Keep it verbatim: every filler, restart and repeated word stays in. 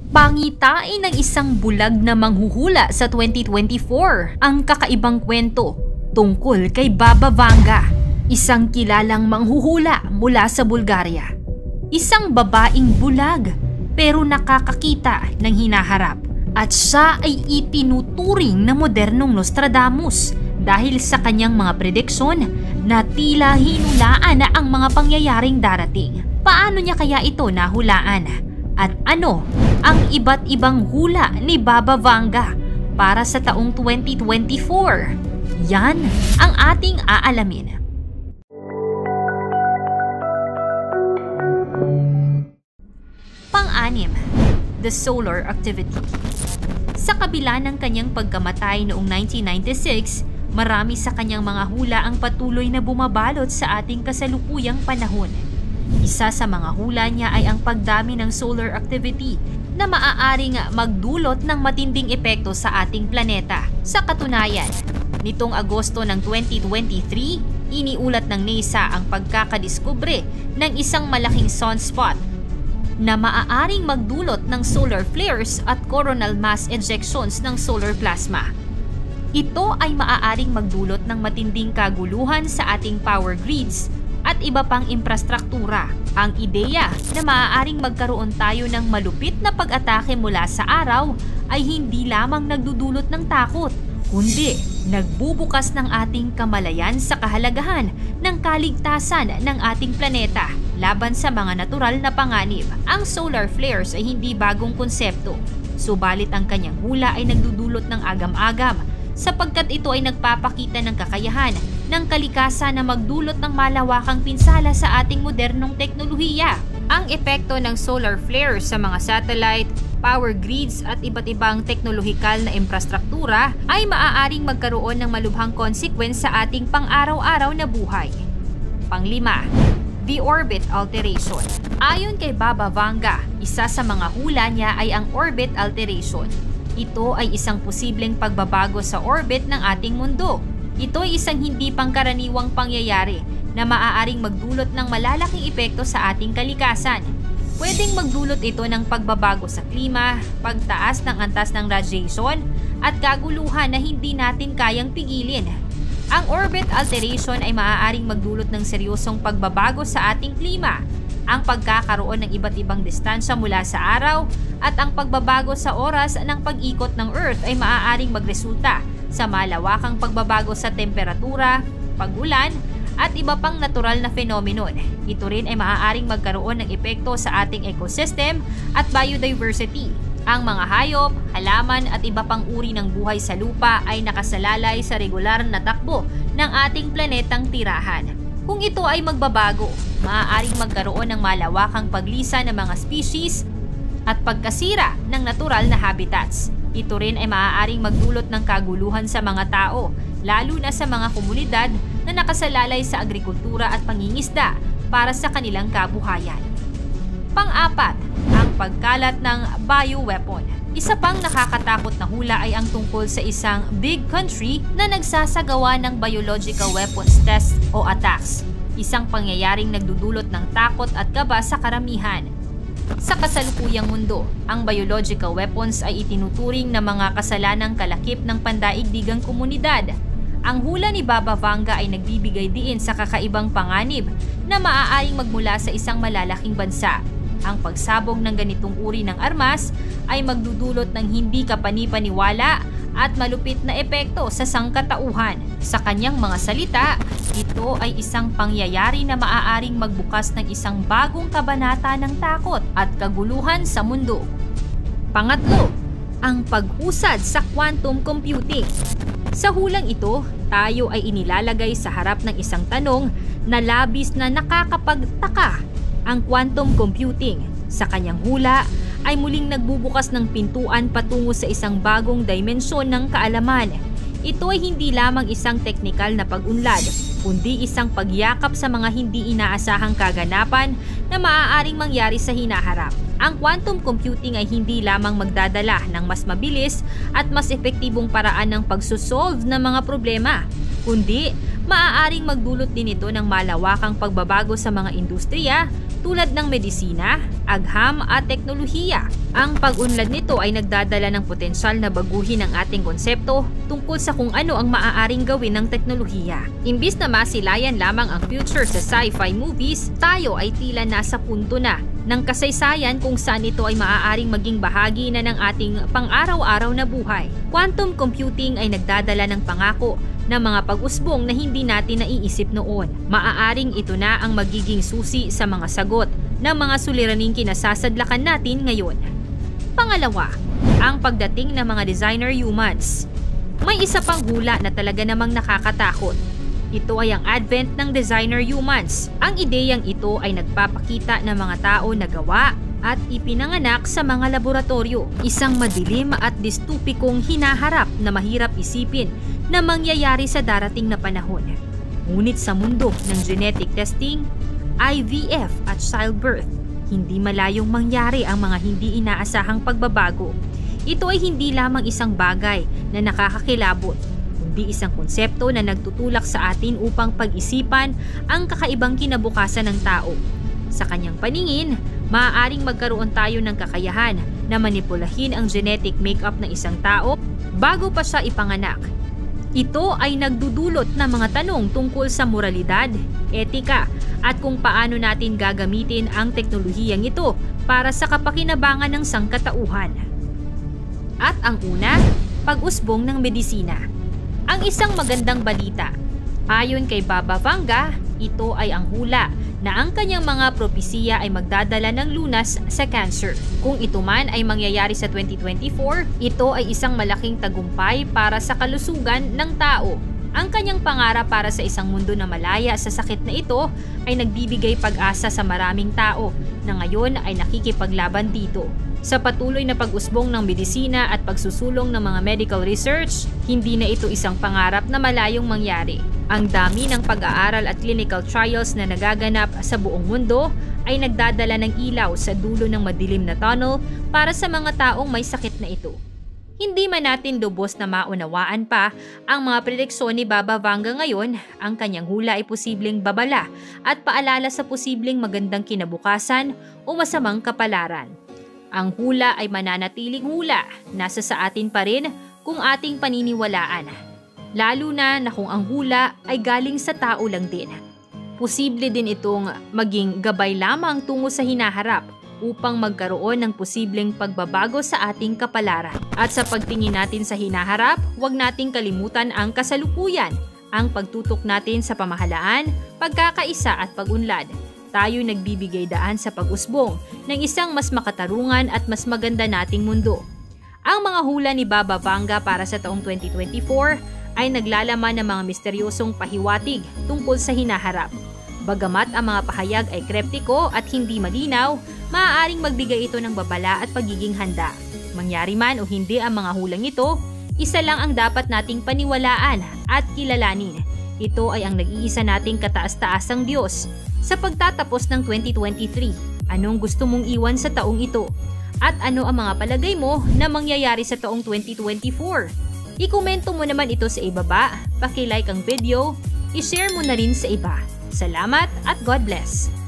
Pangitain ng isang bulag na manghuhula sa twenty twenty-four ang kakaibang kwento tungkol kay Baba Vanga, isang kilalang manghuhula mula sa Bulgaria. Isang babaeng bulag pero nakakakita ng hinaharap at siya ay itinuturing na modernong Nostradamus dahil sa kanyang mga prediksyon na tila hinulaan na ang mga pangyayaring darating. Paano niya kaya ito nahulaan? At ano ang iba't ibang hula ni Baba Vanga para sa taong twenty twenty-four? Yan ang ating aalamin. Pang-anim, the solar activity. Sa kabila ng kanyang pagkamatay noong nineteen ninety-six, marami sa kanyang mga hula ang patuloy na bumabalot sa ating kasalukuyang panahon. Isa sa mga hula niya ay ang pagdami ng solar activity na maaaring magdulot ng matinding epekto sa ating planeta. Sa katunayan, nitong Agosto ng twenty twenty-three, iniulat ng NASA ang pagkakadiskubre ng isang malaking sunspot na maaaring magdulot ng solar flares at coronal mass ejections ng solar plasma. Ito ay maaaring magdulot ng matinding kaguluhan sa ating power grids at iba pang infrastruktura. Ang ideya na maaaring magkaroon tayo ng malupit na pag-atake mula sa araw ay hindi lamang nagdudulot ng takot, kundi nagbubukas ng ating kamalayan sa kahalagahan ng kaligtasan ng ating planeta laban sa mga natural na panganib. Ang solar flares ay hindi bagong konsepto, subalit ang kanyang hula ay nagdudulot ng agam-agam sapagkat ito ay nagpapakita ng kakayahan ng kalikasan na magdulot ng malawakang pinsala sa ating modernong teknolohiya. Ang epekto ng solar flares sa mga satellite, power grids at iba't ibang teknolohikal na infrastruktura ay maaaring magkaroon ng malubhang consequence sa ating pang-araw-araw na buhay. Panglima, the orbit alteration. Ayon kay Baba Vanga, isa sa mga hula niya ay ang orbit alteration. Ito ay isang posibleng pagbabago sa orbit ng ating mundo. Ito ay isang hindi pangkaraniwang pangyayari na maaaring magdulot ng malalaking epekto sa ating kalikasan. Pwedeng magdulot ito ng pagbabago sa klima, pagtaas ng antas ng radiation, at kaguluhan na hindi natin kayang pigilin. Ang orbit alteration ay maaaring magdulot ng seryosong pagbabago sa ating klima, ang pagkakaroon ng iba't ibang distansya mula sa araw, at ang pagbabago sa oras ng pag-ikot ng Earth ay maaaring magresulta sa malawakang pagbabago sa temperatura, pag-ulan, at iba pang natural na phenomenon. Ito rin ay maaaring magkaroon ng epekto sa ating ecosystem at biodiversity. Ang mga hayop, halaman at iba pang uri ng buhay sa lupa ay nakasalalay sa regular na takbo ng ating planetang tirahan. Kung ito ay magbabago, maaaring magkaroon ng malawakang paglisa ng mga species at pagkasira ng natural na habitats. Ito rin ay maaaring magdulot ng kaguluhan sa mga tao, lalo na sa mga komunidad na nakasalalay sa agrikultura at pangingisda para sa kanilang kabuhayan. Pang-apat, ang pagkalat ng bioweapon. Isa pang nakakatakot na hula ay ang tungkol sa isang big country na nagsasagawa ng biological weapons test o attacks. Isang pangyayaring nagdudulot ng takot at kaba sa karamihan. Sa kasalukuyang mundo, ang biological weapons ay itinuturing na mga kasalanang kalakip ng pandaigdigang komunidad. Ang hula ni Baba Vanga ay nagbibigay diin sa kakaibang panganib na maaaring magmula sa isang malalaking bansa. Ang pagsabog ng ganitong uri ng armas ay magdudulot ng hindi kapani-paniwala at malupit na epekto sa sangkatauhan. Sa kanyang mga salita, ito ay isang pangyayari na maaaring magbukas ng isang bagong kabanata ng takot at kaguluhan sa mundo. Pangatlo, ang paghusad sa quantum computing. Sa hulang ito, tayo ay inilalagay sa harap ng isang tanong na labis na nakakapagtaka. Ang quantum computing, sa kanyang hula, ay muling nagbubukas ng pintuan patungo sa isang bagong dimensyon ng kaalaman. Ito ay hindi lamang isang teknikal na pag-unlad, kundi isang pagyakap sa mga hindi inaasahang kaganapan na maaaring mangyari sa hinaharap. Ang quantum computing ay hindi lamang magdadala ng mas mabilis at mas epektibong paraan ng pagsosolve ng mga problema, kundi maaaring magdulot din ito ng malawakang pagbabago sa mga industriya tulad ng medisina, agham at teknolohiya. Ang pag-unlad nito ay nagdadala ng potensyal na baguhin ang ating konsepto tungkol sa kung ano ang maaaring gawin ng teknolohiya. Imbis na masilayan lamang ang future sa sci-fi movies, tayo ay tila nasa punto na ng kasaysayan kung saan ito ay maaaring maging bahagi na ng ating pang-araw-araw na buhay. Quantum computing ay nagdadala ng pangako ng mga pag-usbong na hindi natin naiisip noon. Maaaring ito na ang magiging susi sa mga sagot ng mga suliraning kinasasadlakan natin ngayon. Pangalawa, ang pagdating ng mga designer humans. May isa pang hula na talaga namang nakakatakot. Ito ay ang advent ng designer humans. Ang ideyang ito ay nagpapakita ng mga tao na gawa at ipinanganak sa mga laboratorio. Isang madilim at dystopikong hinaharap na mahirap isipin na mangyayari sa darating na panahon. Ngunit sa mundo ng genetic testing, I V F at childbirth, hindi malayong mangyari ang mga hindi inaasahang pagbabago. Ito ay hindi lamang isang bagay na nakakakilabot, kundi isang konsepto na nagtutulak sa atin upang pag-isipan ang kakaibang kinabukasan ng tao. Sa kanyang paningin, maaaring magkaroon tayo ng kakayahan na manipulahin ang genetic makeup ng isang tao bago pa siya ipanganak. Ito ay nagdudulot ng mga tanong tungkol sa moralidad, etika, at kung paano natin gagamitin ang teknolohiyang ito para sa kapakinabangan ng sangkatauhan. At ang una, pag-usbong ng medisina. Ang isang magandang balita. Ayon kay Baba Vanga, ito ay ang hula na ang kanyang mga propesiya ay magdadala ng lunas sa cancer. Kung ito man ay mangyayari sa twenty twenty-four, ito ay isang malaking tagumpay para sa kalusugan ng tao. Ang kanyang pangarap para sa isang mundo na malaya sa sakit na ito ay nagbibigay pag-asa sa maraming tao na ngayon ay nakikipaglaban dito. Sa patuloy na pag-usbong ng medisina at pagsusulong ng mga medical research, hindi na ito isang pangarap na malayong mangyari. Ang dami ng pag-aaral at clinical trials na nagaganap sa buong mundo ay nagdadala ng ilaw sa dulo ng madilim na tunnel para sa mga taong may sakit na ito. Hindi man natin lubos na maunawaan pa ang mga prediksyon ni Baba Vanga ngayon, ang kanyang hula ay posibleng babala at paalala sa posibleng magandang kinabukasan o masamang kapalaran. Ang hula ay mananatiling hula, nasa sa atin pa rin kung ating paniniwalaan. Lalo na na kung ang hula ay galing sa tao lang din. Posible din itong maging gabay lamang tungo sa hinaharap upang magkaroon ng posibleng pagbabago sa ating kapalaran. At sa pagtingin natin sa hinaharap, huwag nating kalimutan ang kasalukuyan, ang pagtutok natin sa pamahalaan, pagkakaisa at pag-unlad. Tayo nagbibigay daan sa pag-usbong ng isang mas makatarungan at mas maganda nating mundo. Ang mga hula ni Baba Vanga para sa taong twenty twenty-four ay naglalaman ng mga misteryosong pahiwatig tungkol sa hinaharap. Bagamat ang mga pahayag ay kreptiko at hindi malinaw, maaaring magbigay ito ng babala at pagiging handa. Mangyari man o hindi ang mga hulang ito, isa lang ang dapat nating paniwalaan at kilalanin. Ito ay ang nag-iisa nating kataas-taasang Diyos. Sa pagtatapos ng twenty twenty-three, anong gusto mong iwan sa taong ito? At ano ang mga palagay mo na mangyayari sa taong twenty twenty-four? I-komento mo naman ito sa ibaba, paki-like ang video, i-share mo na rin sa iba. Salamat at God bless!